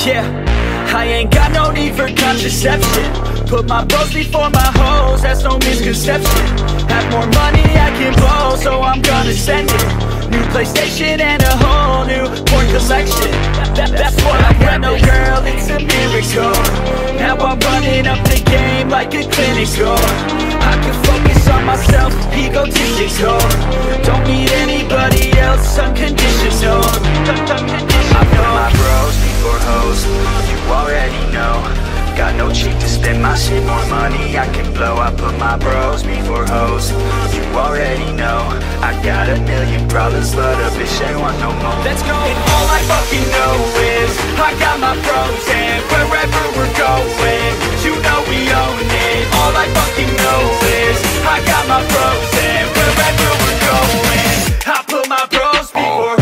Yeah, I ain't got no need for contraception. Put my bros before my hoes, that's no misconception. Have more money I can blow, so I'm gonna send it. New PlayStation and a whole new porn collection. That's what I got, no girl, it's a miracle. Now I'm running up the game like a clinical. I can focus on myself, egotistical. Don't need anybody else, unconditional. I put my bros before hoes, you already know. Got no cheek to spend my shit, more money I can blow. I put my bros before hoes, you already know. I got a million problems, but a bitch ain't want no more. Let's go! And all I fucking know is I got my bros, and wherever we're going, you know we own it. All I fucking know is I got my bros, and wherever we're going, I put my bros before.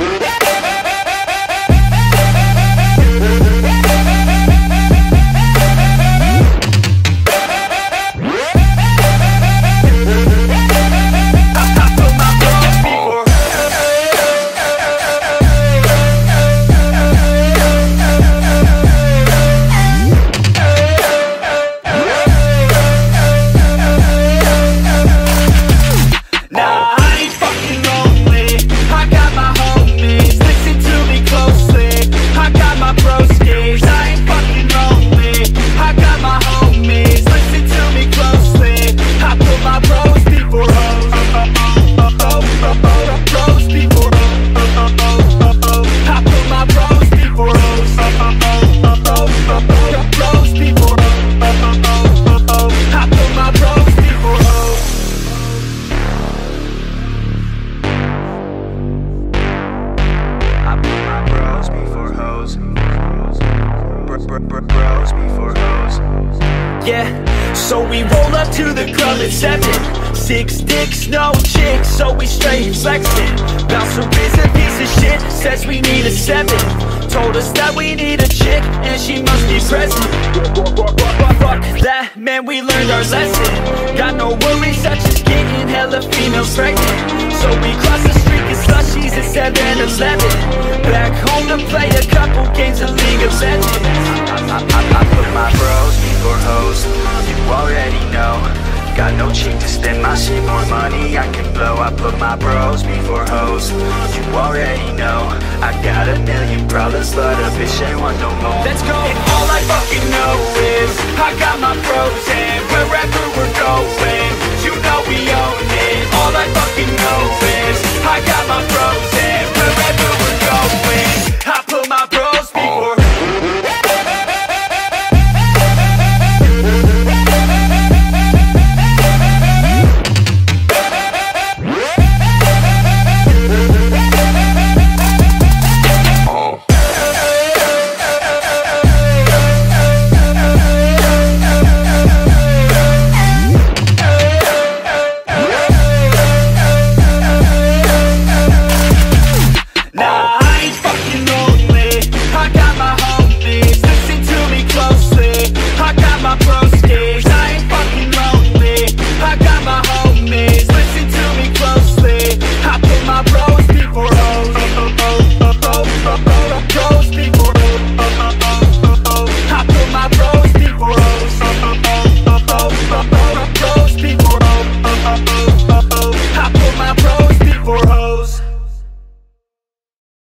Yeah, so we roll up to the club at 7. 6 dicks, no chicks, so we straight flexing. Bouncer is a piece of shit, says we need a 7. Told us that we need a chick, and she must be present. Fuck that, man, we learned our lesson. Got no worries, such as getting hella females pregnant. So we cross the street, get slushies at 7-Eleven. Back home to play a couple games of League of Legends. I put my bros before hoes, you already know. Got no cheek to spend my shit, more money I can blow. I put my bros before hoes, you already know. I got a million problems, but a bitch ain't want no more. Let's go! And all I fucking know is